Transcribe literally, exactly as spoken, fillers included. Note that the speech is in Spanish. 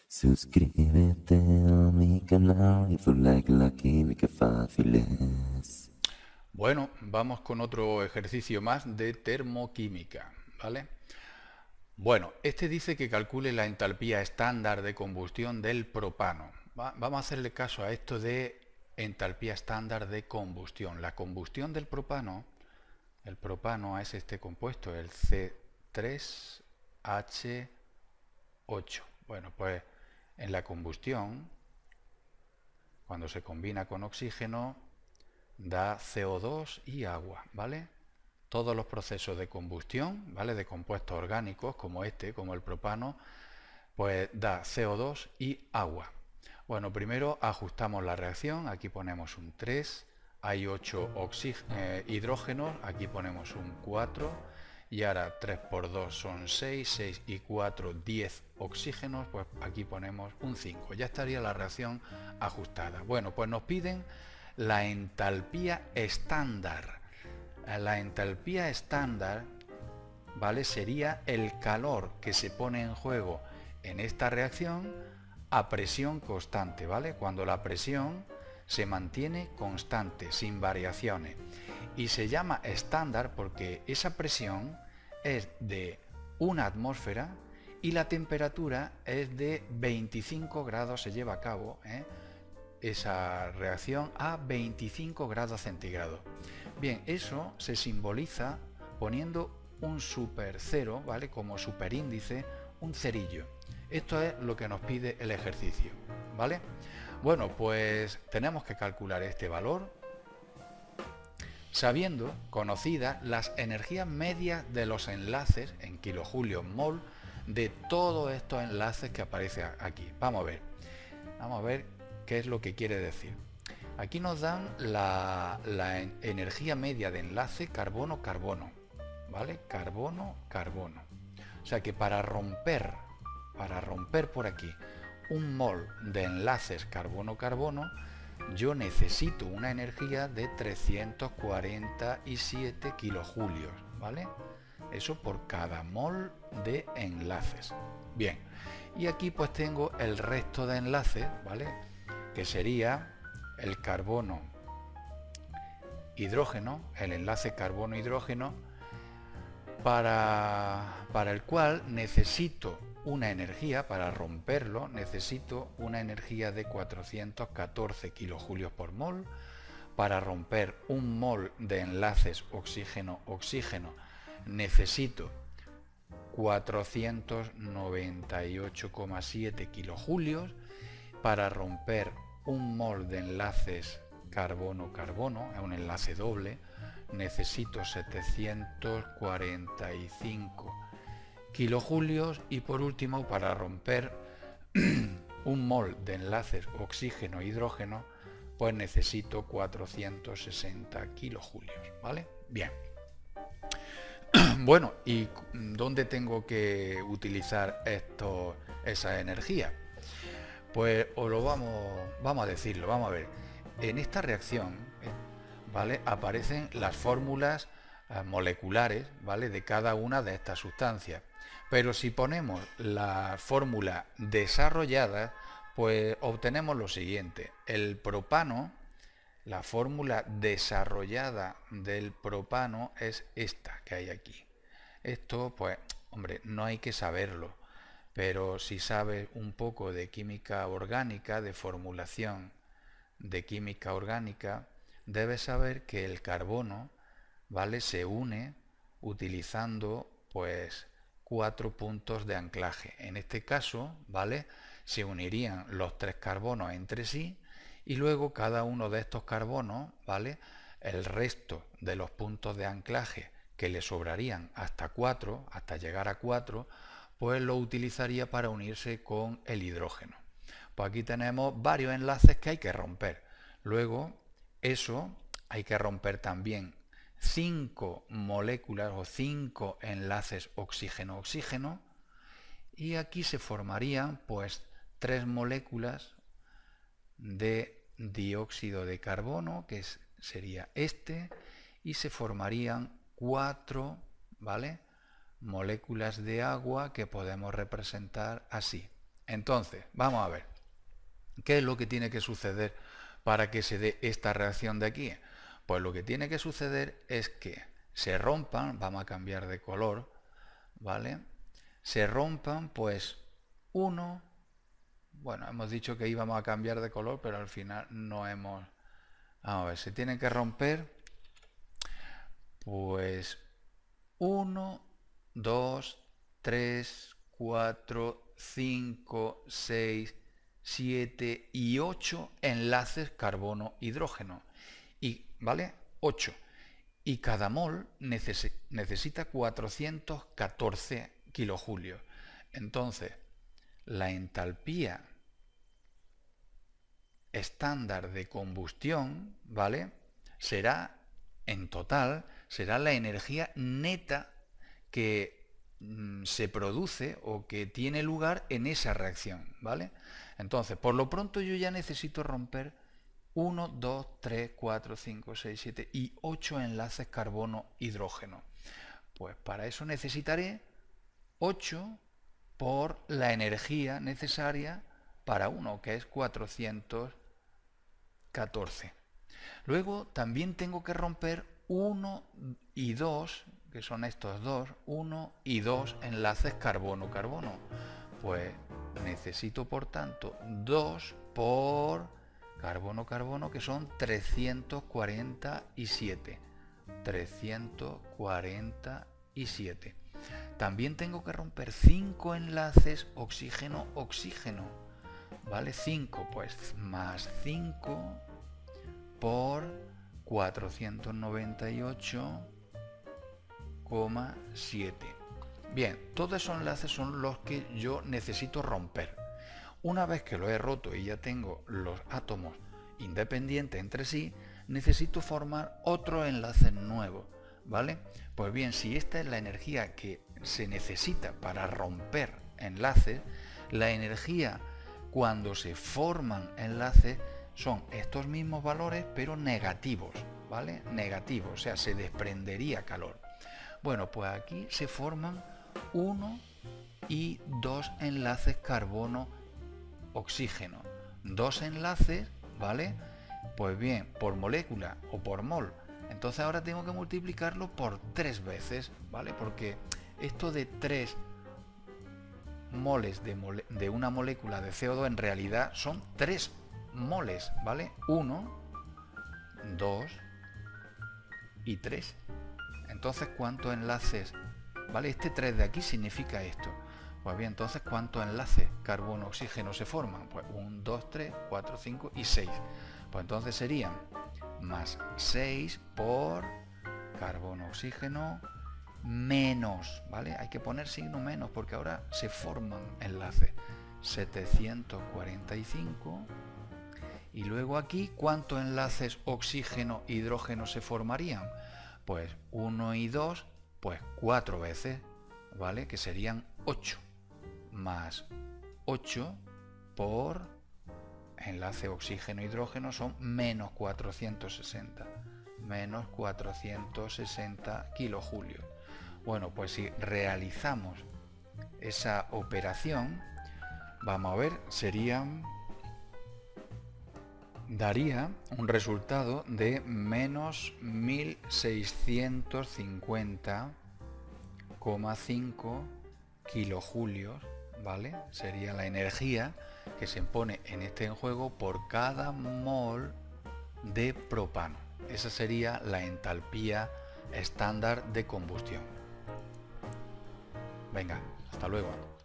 Suscríbete a mi canal y fue like la química fácil es. Bueno, vamos con otro ejercicio más de termoquímica, ¿vale? Bueno, este dice que calcule la entalpía estándar de combustión del propano. Va- vamos a hacerle caso a esto de entalpía estándar de combustión. La combustión del propano, el propano es este compuesto, el C tres H ocho. Bueno, pues en la combustión, cuando se combina con oxígeno, da C O dos y agua, ¿vale? Todos los procesos de combustión, ¿vale? De compuestos orgánicos como este, como el propano, pues da C O dos y agua. Bueno, primero ajustamos la reacción, aquí ponemos un tres, hay ocho eh, hidrógenos, aquí ponemos un cuatro, y ahora tres por dos son seis, seis y cuatro, diez oxígenos, pues aquí ponemos un cinco. Ya estaría la reacción ajustada. Bueno, pues nos piden la entalpía estándar. La entalpía estándar, ¿vale? Sería el calor que se pone en juego en esta reacción a presión constante, ¿vale? Cuando la presión se mantiene constante, sin variaciones. Y se llama estándar porque esa presión es de una atmósfera y la temperatura es de veinticinco grados, se lleva a cabo, ¿eh? esa reacción a veinticinco grados centígrados. Bien, eso se simboliza poniendo un super cero, ¿vale? Como superíndice, un cerillo. Esto es lo que nos pide el ejercicio, ¿vale? Bueno, pues tenemos que calcular este valor sabiendo conocidas las energías medias de los enlaces en kilojulios mol de todos estos enlaces que aparecen aquí. Vamos a ver, vamos a ver qué es lo que quiere decir. Aquí nos dan la, la energía media de enlace carbono-carbono, ¿vale? Carbono-carbono. O sea que para romper, para romper por aquí un mol de enlaces carbono-carbono, yo necesito una energía de trescientos cuarenta y siete kilojulios, ¿vale? Eso por cada mol de enlaces. Bien, y aquí pues tengo el resto de enlaces, ¿vale? Que sería el carbono hidrógeno, el enlace carbono-hidrógeno, para, para el cual necesito una energía, para romperlo, necesito una energía de cuatrocientos catorce kilojulios por mol. Para romper un mol de enlaces oxígeno-oxígeno necesito cuatrocientos noventa y ocho coma siete kilojulios. Para romper un mol de enlaces carbono-carbono, es un enlace doble, necesito setecientos cuarenta y cinco kilojulios. Y por último, para romper un mol de enlaces oxígeno-hidrógeno, pues necesito cuatrocientos sesenta kilojulios, ¿vale? Bien. Bueno, ¿y dónde tengo que utilizar esto, esa energía? Pues os lo vamos, vamos a decirlo, vamos a ver. En esta reacción, ¿eh? ¿vale? Aparecen las fórmulas eh, moleculares, ¿vale? De cada una de estas sustancias. Pero si ponemos la fórmula desarrollada, pues obtenemos lo siguiente. El propano, la fórmula desarrollada del propano es esta que hay aquí. Esto, pues, hombre, no hay que saberlo, pero si sabes un poco de química orgánica, de formulación de química orgánica, debes saber que el carbono, ¿vale? Se une utilizando, pues, cuatro puntos de anclaje. En este caso, ¿vale? Se unirían los tres carbonos entre sí y luego cada uno de estos carbonos, ¿vale? El resto de los puntos de anclaje que le sobrarían hasta cuatro, hasta llegar a cuatro, pues lo utilizaría para unirse con el hidrógeno. Pues aquí tenemos varios enlaces que hay que romper. Luego, eso hay que romper también cinco moléculas o cinco enlaces oxígeno-oxígeno, y aquí se formarían pues tres moléculas de dióxido de carbono, que es, sería este, y se formarían cuatro, ¿vale? Moléculas de agua que podemos representar así. Entonces, vamos a ver, ¿qué es lo que tiene que suceder para que se dé esta reacción de aquí? Pues lo que tiene que suceder es que se rompan, vamos a cambiar de color, ¿vale? Se rompan, pues, uno, bueno, hemos dicho que íbamos a cambiar de color, pero al final no hemos... Vamos a ver, se tienen que romper, pues, uno, dos, tres, cuatro, cinco, seis, siete y ocho enlaces carbono-hidrógeno. Y, ¿vale? ocho. Y cada mol neces necesita cuatrocientos catorce kilojulios. Entonces, la entalpía estándar de combustión, ¿vale? Será, en total, será la energía neta que mm, se produce o que tiene lugar en esa reacción, ¿vale? Entonces, por lo pronto yo ya necesito romper uno, dos, tres, cuatro, cinco, seis, siete y ocho enlaces carbono-hidrógeno. Pues para eso necesitaré ocho por la energía necesaria para uno, que es cuatrocientos catorce. Luego también tengo que romper uno y dos, que son estos dos, uno y dos enlaces carbono-carbono. Pues necesito, por tanto, dos por carbono-carbono, que son trescientos cuarenta y siete. trescientos cuarenta y siete. También tengo que romper cinco enlaces oxígeno-oxígeno. ¿Vale? cinco, pues más cinco por cuatrocientos noventa y ocho coma siete. Bien, todos esos enlaces son los que yo necesito romper. Una vez que lo he roto y ya tengo los átomos independientes entre sí, necesito formar otro enlace nuevo, ¿vale? Pues bien, si esta es la energía que se necesita para romper enlaces, la energía cuando se forman enlaces son estos mismos valores, pero negativos, ¿vale? Negativos, o sea, se desprendería calor. Bueno, pues aquí se forman uno y dos enlaces carbono-oxígeno. Dos enlaces, ¿vale? Pues bien, por molécula o por mol. Entonces ahora tengo que multiplicarlo por tres veces, ¿vale? Porque esto de tres moles de, mole de una molécula de C O dos en realidad son tres moles, ¿vale? uno, dos y tres. Entonces, ¿cuántos enlaces? ¿Vale? Este tres de aquí significa esto. Pues bien, entonces, ¿cuántos enlaces carbono-oxígeno se forman? Pues uno, dos, tres, cuatro, cinco y seis. Pues entonces serían más seis por carbono-oxígeno menos, ¿vale? Hay que poner signo menos porque ahora se forman enlaces. setecientos cuarenta y cinco. Y luego aquí, ¿cuántos enlaces oxígeno-hidrógeno se formarían? Pues uno y dos, pues cuatro veces, ¿vale? Que serían ocho. Más ocho por enlace oxígeno-hidrógeno son menos cuatrocientos sesenta. Menos cuatrocientos sesenta kilojulios. Bueno, pues si realizamos esa operación, vamos a ver, serían... daría un resultado de menos mil seiscientos cincuenta coma cinco kilojulios, ¿vale? Sería la energía que se pone en este juego por cada mol de propano. Esa sería la entalpía estándar de combustión. Venga, hasta luego.